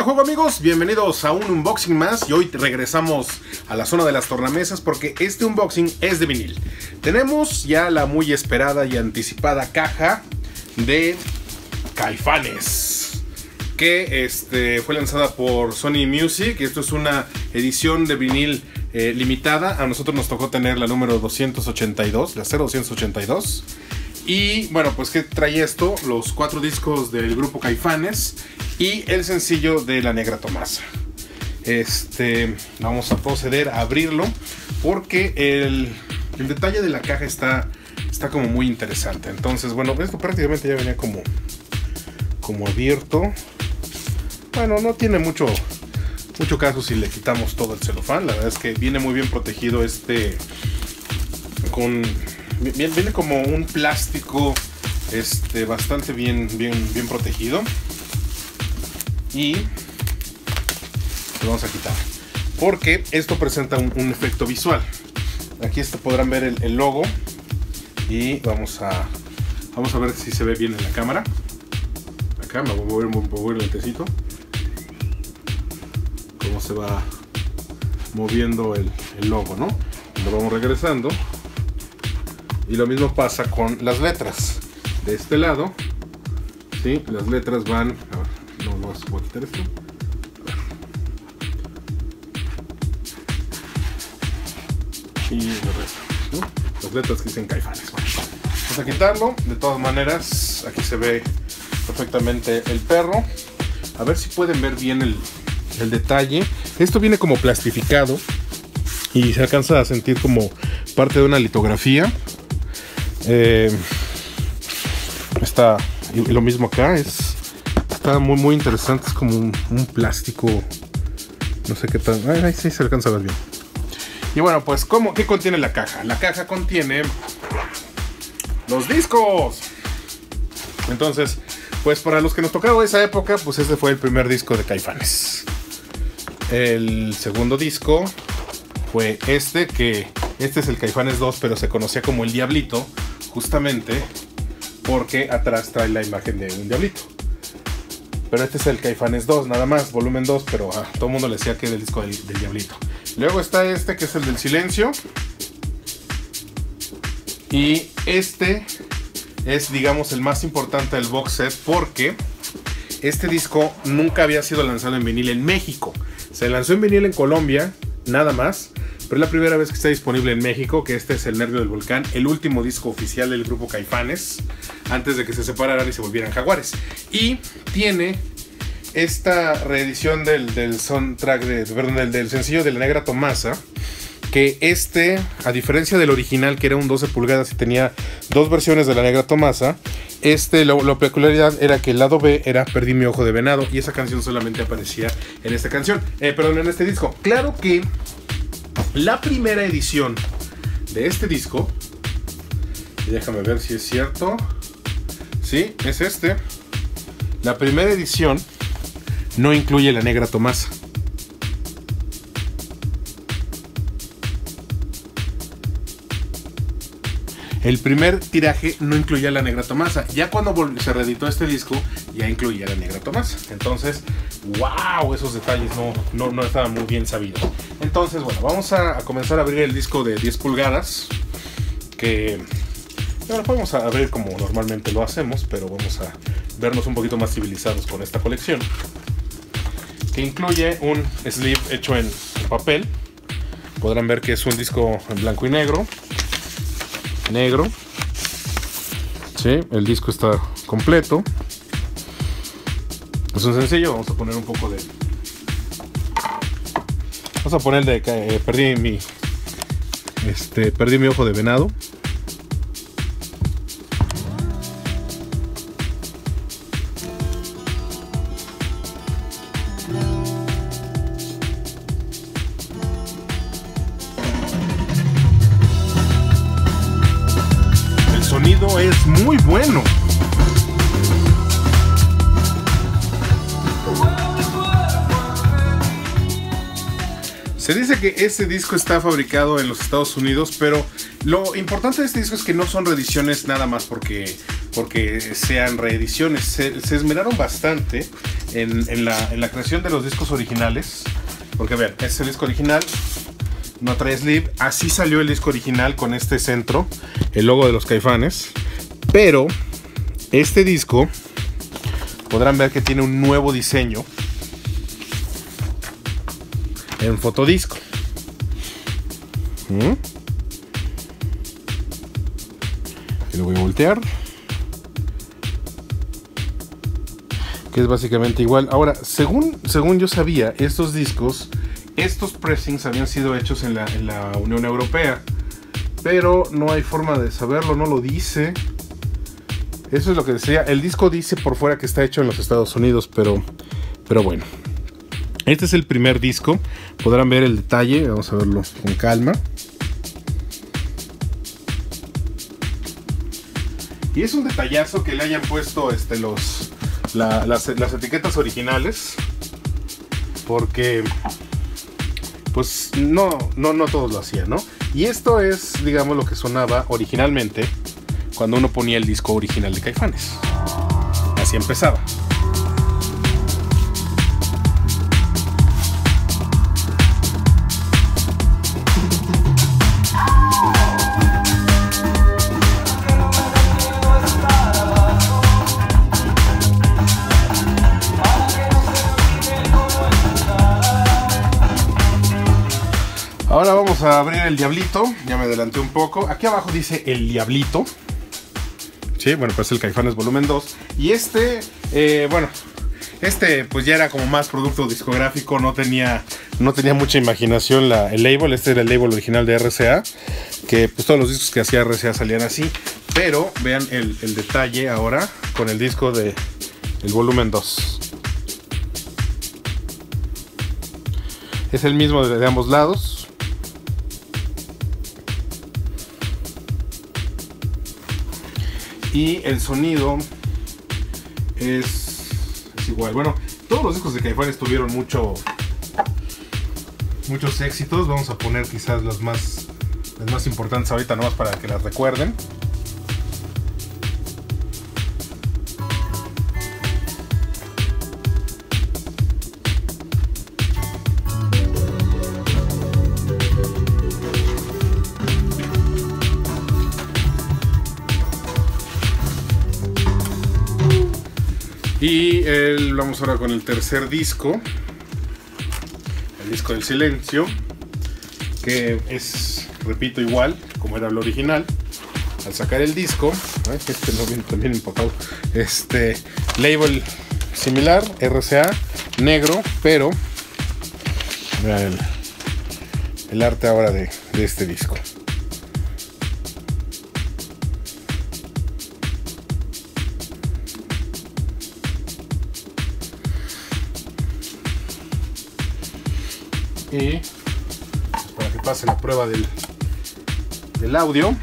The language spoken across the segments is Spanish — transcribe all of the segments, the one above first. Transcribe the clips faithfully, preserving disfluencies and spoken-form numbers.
juego amigos, bienvenidos a un unboxing más y hoy regresamos a la zona de las tornamesas porque este unboxing es de vinil. Tenemos ya la muy esperada y anticipada caja de Caifanes, que este, fue lanzada por Sony Music. Esto es una edición de vinil eh, limitada. A nosotros nos tocó tener la número doscientos ochenta y dos, la cero doscientos ochenta y dos. Y bueno, pues ¿qué trae esto? Los cuatro discos del grupo Caifanes y el sencillo de La Negra Tomasa. Este, vamos a proceder a abrirlo porque el, el detalle de la caja está, está como muy interesante. Entonces, bueno, esto prácticamente ya venía como, como abierto. Bueno, no tiene mucho, mucho caso si le quitamos todo el celofán. La verdad es que viene muy bien protegido este con... Viene como un plástico este, bastante bien, bien, bien protegido. Y lo vamos a quitar porque esto presenta un, un efecto visual. Aquí este podrán ver el, el logo. Y vamos a Vamos a ver si se ve bien en la cámara. Acá me voy a mover, voy a mover el lentecito. Cómo se va moviendo el, el logo, ¿no? Lo vamos regresando. Y lo mismo pasa con las letras. De este lado, ¿sí? Las letras van... A ver, no, no se puede quitar esto. Y el resto, ¿no? Las letras que dicen Caifanes. Bueno, vamos a quitarlo. De todas maneras, aquí se ve perfectamente el perro. A ver si pueden ver bien el, el detalle. Esto viene como plastificado y se alcanza a sentir como parte de una litografía. Eh, está y lo mismo acá, es está muy muy interesante, es como un, un plástico, no sé qué tal, ahí sí se alcanza a ver bien. Y bueno, pues ¿cómo, qué contiene la caja? La caja contiene los discos. Entonces, pues para los que nos tocaba esa época, pues este fue el primer disco de Caifanes. El segundo disco fue este, que este es el Caifanes dos, pero se conocía como el Diablito, justamente porque atrás trae la imagen de un diablito. Pero este es el Caifanes dos, nada más, volumen dos, pero a todo el mundo le decía que era el disco del, del Diablito. Luego está este, que es el del Silencio. Y este es, digamos, el más importante del box set porque este disco nunca había sido lanzado en vinil en México. Se lanzó en vinil en Colombia, nada más. Pero es la primera vez que está disponible en México, que este es El Nervio del Volcán, el último disco oficial del grupo Caifanes, antes de que se separaran y se volvieran Jaguares. Y tiene esta reedición del, del soundtrack, de, perdón, del, del sencillo de La Negra Tomasa, que este, a diferencia del original, que era un doce pulgadas y tenía dos versiones de La Negra Tomasa, este, lo, la peculiaridad era que el lado B era Perdí mi ojo de venado, y esa canción solamente aparecía en esta canción, eh, perdón, en este disco. Claro que la primera edición de este disco, y déjame ver si es cierto, sí, es este. La primera edición no incluye La Negra Tomasa. El primer tiraje no incluía La Negra Tomasa. Ya cuando se reeditó este disco, ya incluía La Negra Tomasa. Entonces, wow, esos detalles no, no, no estaban muy bien sabidos. Entonces, bueno, vamos a, a comenzar a abrir el disco de diez pulgadas. Que bueno, vamos a abrir como normalmente lo hacemos, pero vamos a vernos un poquito más civilizados con esta colección. Que incluye un sleeve hecho en papel. Podrán ver que es un disco en blanco y negro. Negro. Sí, el disco está completo. Es un sencillo. Vamos a poner un poco de... Vamos a poner de... Eh, perdí mi... Este... Perdí mi ojo de venado. El sonido es muy bueno. Se dice que este disco está fabricado en los Estados Unidos, pero lo importante de este disco es que no son reediciones nada más porque, porque sean reediciones. Se, se esmeraron bastante en, en, la, en la creación de los discos originales. Porque vean, este es el disco original, no trae sleeve. Así salió el disco original con este centro, el logo de los Caifanes. Pero este disco, podrán ver que tiene un nuevo diseño en fotodisco. ¿Mm? Y lo voy a voltear. Que es básicamente igual. Ahora, según, según yo sabía, estos discos, estos pressings habían sido hechos en la, en la Unión Europea. Pero no hay forma de saberlo, no lo dice. Eso es lo que decía. El disco dice por fuera que está hecho en los Estados Unidos, pero, pero bueno. Este es el primer disco. Podrán ver el detalle. Vamos a verlo con calma. Y es un detallazo que le hayan puesto este, los, la, las, las etiquetas originales. Porque pues no, no, no todos lo hacían, ¿no? Y esto es, digamos, lo que sonaba originalmente cuando uno ponía el disco original de Caifanes. Así empezaba. Ahora vamos a abrir el Diablito. Ya me adelanté un poco. Aquí abajo dice el Diablito. Sí, bueno, pues el Caifanes volumen dos. Y este, eh, bueno, este pues ya era como más producto discográfico. No tenía, no tenía mucha imaginación la, el label. Este era el label original de R C A. Que pues todos los discos que hacía R C A salían así. Pero vean el, el detalle ahora con el disco de el volumen dos. Es el mismo de, de ambos lados. Y el sonido es, es igual. Bueno, todos los discos de Caifanes tuvieron mucho, muchos éxitos. Vamos a poner quizás las más, las más importantes ahorita, nomás para que las recuerden. Y el, vamos ahora con el tercer disco, el disco del silencio, que es, repito, igual como era el original. Al sacar el disco, ¿eh? Este no viene también empacado, este label similar, R C A, negro, pero vean el, el arte ahora de, de este disco. Y pues para que pase la prueba del, del audio.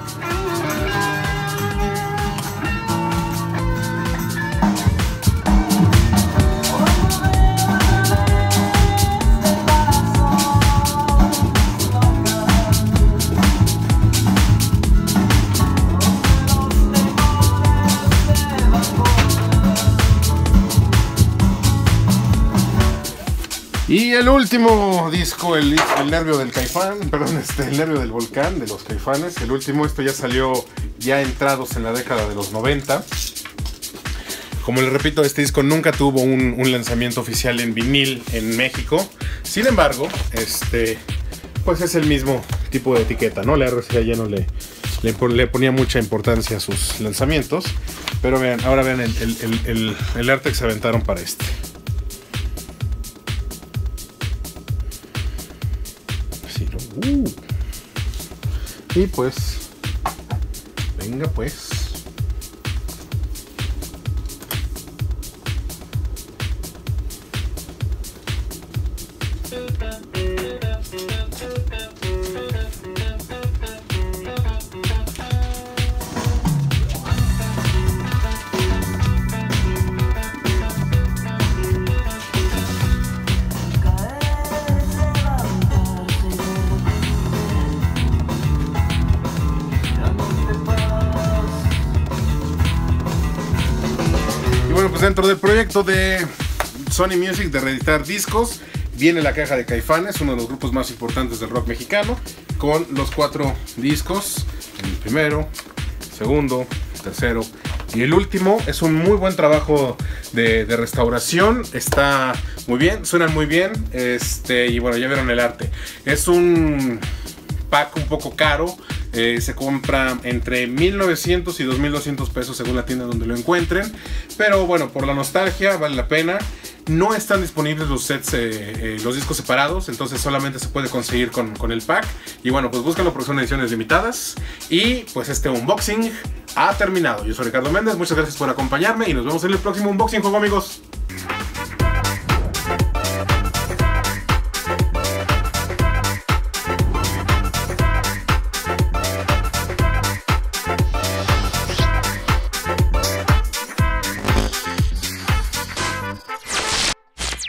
Y el último disco, el, el nervio del Caifán, perdón, este, el nervio del volcán de los Caifanes. El último, esto ya salió ya entrados en la década de los noventa. Como les repito, este disco nunca tuvo un, un lanzamiento oficial en vinil en México. Sin embargo, este, pues es el mismo tipo de etiqueta, ¿no? La R C A ya no le, le, le ponía mucha importancia a sus lanzamientos. Pero vean, ahora vean el, el, el, el, el arte que se aventaron para este. Uh. Y pues, venga pues. bueno, pues dentro del proyecto de Sony Music de reeditar discos, viene la caja de Caifanes, uno de los grupos más importantes del rock mexicano, con los cuatro discos, el primero, segundo, tercero y el último. Es un muy buen trabajo de, de restauración, está muy bien, suenan muy bien, este, y bueno, ya vieron el arte. Es un pack un poco caro, eh, se compra entre mil novecientos y dos mil doscientos pesos según la tienda donde lo encuentren, pero bueno, por la nostalgia vale la pena. No están disponibles los sets, eh, eh, los discos separados, entonces solamente se puede conseguir con, con el pack. Y bueno, pues búscalo porque son ediciones limitadas. Y pues este unboxing ha terminado. Yo soy Ricardo Méndez, muchas gracias por acompañarme y nos vemos en el próximo unboxing, juego amigos.